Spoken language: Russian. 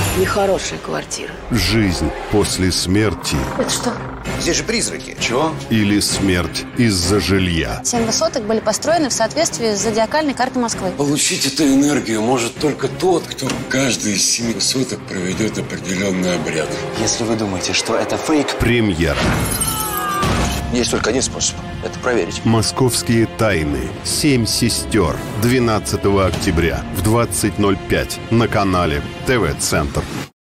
Нехорошая квартира. Жизнь после смерти. Это что? Здесь же призраки. Чего? Или смерть из-за жилья. 7 высоток были построены в соответствии с зодиакальной картой Москвы. Получить эту энергию может только тот, кто каждый из 7 высоток проведет определенный обряд. Если вы думаете, что это фейк... Премьера. Есть только один способ. Это проверить. Московские тайны. 7 сестер. 12 октября в 20:05 на канале ТВ-центр.